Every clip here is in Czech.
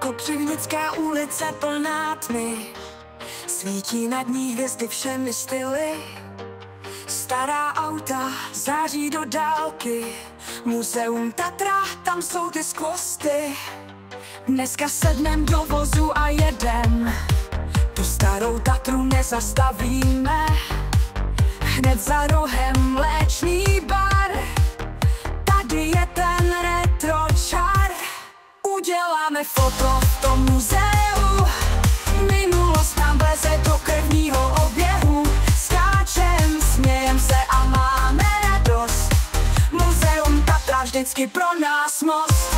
Kopřivnická ulice plná tmy, svítí nad ní hvězdy všemi styly. Stará auta září do dálky, muzeum Tatra, tam jsou ty skvosty. Dneska sednem do vozu a jedem, tu starou Tatru nezastavíme. Hned za rohem mléčný bar, tady je ten retro čar. Uděláme foto v tom muzeu, minulost nám vleze do krevního oběhu. Skáčem, smějem se a máme radost, muzeum Tatra vždycky pro nás most.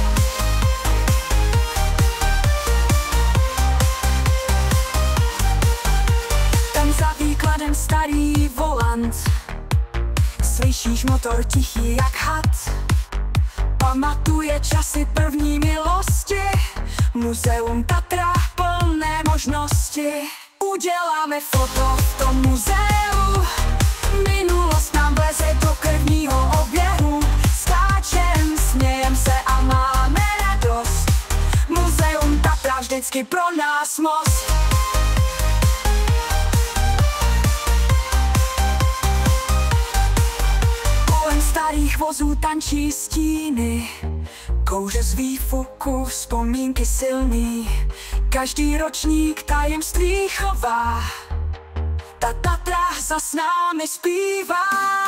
Tam za výkladem starý volant, slyšíš motor tichý jak had. Pamatuje časy první milosti, muzeum Tatra plné možnosti. Uděláme foto v tom muzeu, minulost nám vleze do krevního oběhu. Skáčem, smějem se a máme radost, muzeum Tatra vždycky pro nás most. Kolem starých vozů tančí stíny, kouře z výfuku, vzpomínky silný. Každý ročník tajemství chová, ta Tatra zas námi zpívá.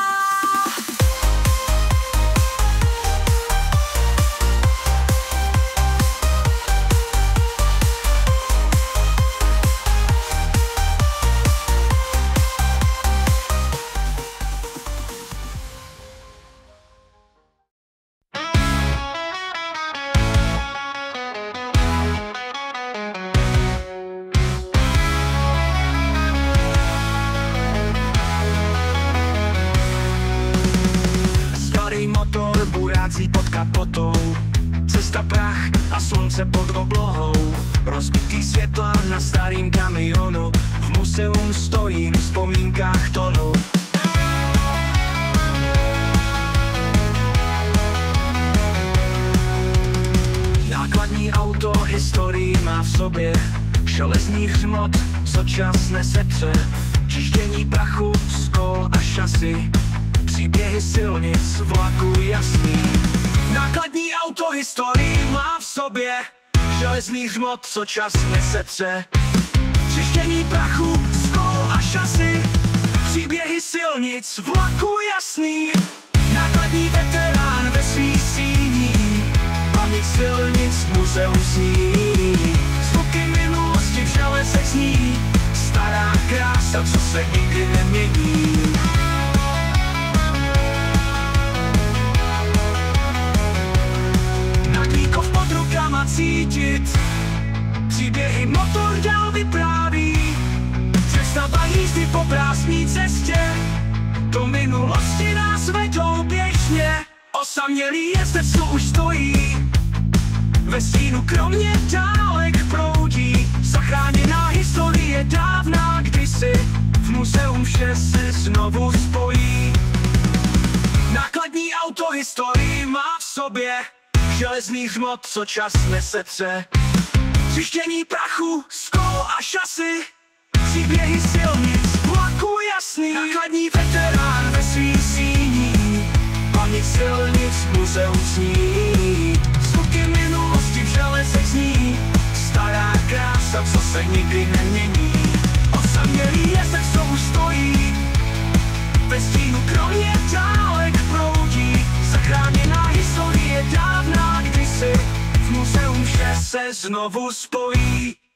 Motor burácí pod kapotou, cesta prach a slunce pod oblohou. Rozbitý světla na starým kamionu, v muzeum stojím, v vzpomínkách tonu. Nákladní auto historii má v sobě, železný hřmot, co čas nesetře. Čištění prachu z kol a šasy, příběhy silnic, vlaků jasný. Nákladní auto historii má v sobě, železný hřmot, co čas nesetře. Čištění prachu z kol a šasy, příběhy silnic, vlaků jasný. Nákladní veterán ve svých síní, paměť silnic, muzeum sní. Zvuky minulosti v železech zní, stará krása, co se nikdy nemění. Má cítit, příběhy motor dál vypráví. Představa jízdy po prázdné cestě, do minulosti nás vedou běžně. Osamělý jezdec, co už stojí, ve stínu kromě dálek proudí. Zachráněná historie dávná kdysi, v muzeum vše se znovu spojí. Nákladní auto historii má v sobě, železný hřmot, co čas nesetře. Čištění prachu z kol a šasy, příběhy silnic, vlaků jasný. Nákladní veterán ve svých síní, paměť silnic, muzeum sní. Zvuky minulosti v železech zní, stará krása, co se nikdy nemění. Osamělý jezdec, co už stojí, ve stínu kromě dálek proudí. Zachráněná historie dávná kdysi, v muzeum vše se znovu spojí.